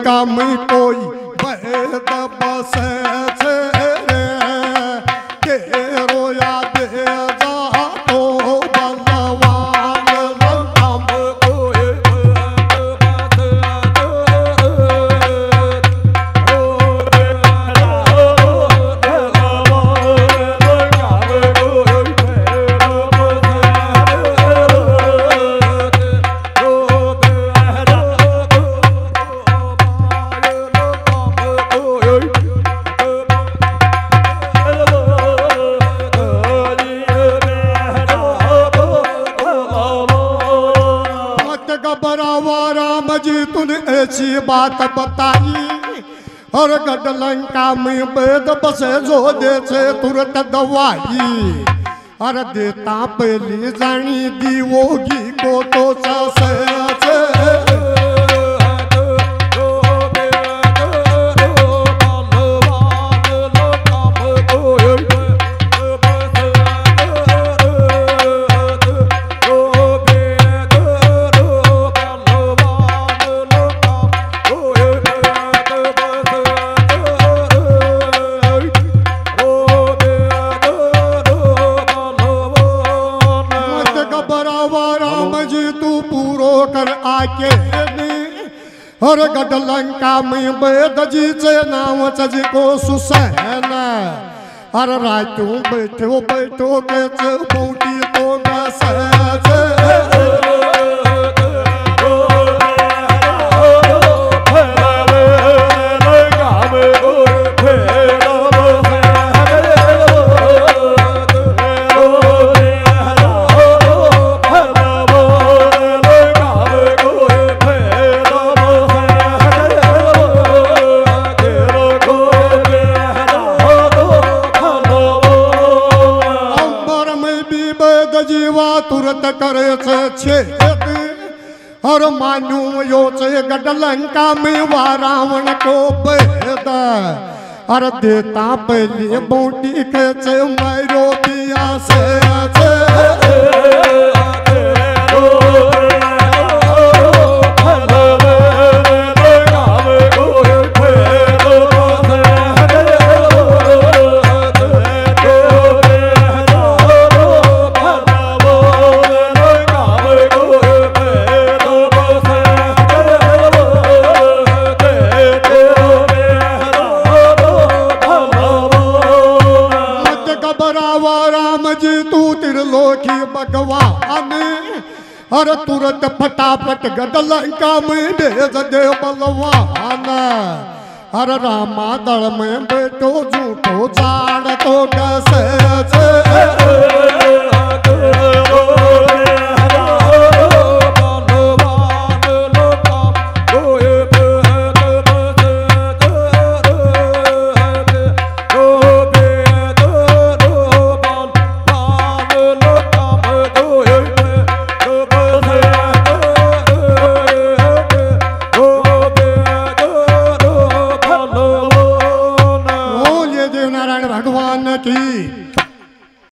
लंका में कोई भेद बसे छे रे के रोया दे जा तो बलवान लंका में कोई भेद राम जी तूने ऐसी बात बताई और गढ़ लंका में वेद बसे जो दे से तुरंत दवाई और देता पहली जानी दीवोगी को तो ससे और गढ़ लंका में वेद जी से नाम सज को सुसैन और रातों बैठो बैठो के पौटी तो तुरंत करे छे और मानू यो से गढ़ लंका में वा रावण को भेद और देता पहले बूटी के से मारो दिया से भगवान और तुरंत फटाफट गढ़ लंका में भेज दे बलवान और रामा दल में बैठो झूठो झाड़ तो कैसे